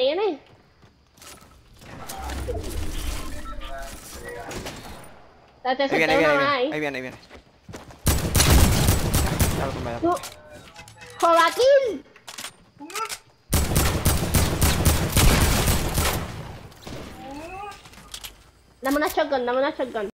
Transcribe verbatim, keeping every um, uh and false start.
viene. Date, Ahí se viene, ahí te viene, una más ahí ahí. viene, ahí viene, ahí viene. Ya lo tomé, ya lo Tú. tomé. ¡Jovaquín! Dame una shotgun, dame una shotgun.